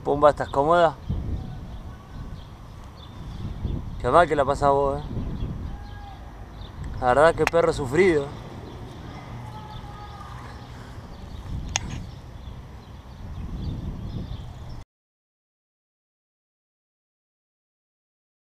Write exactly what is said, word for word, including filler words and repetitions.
Pumba, ¿estás cómoda? Qué mal que la pasás vos, eh. La verdad que perro sufrido.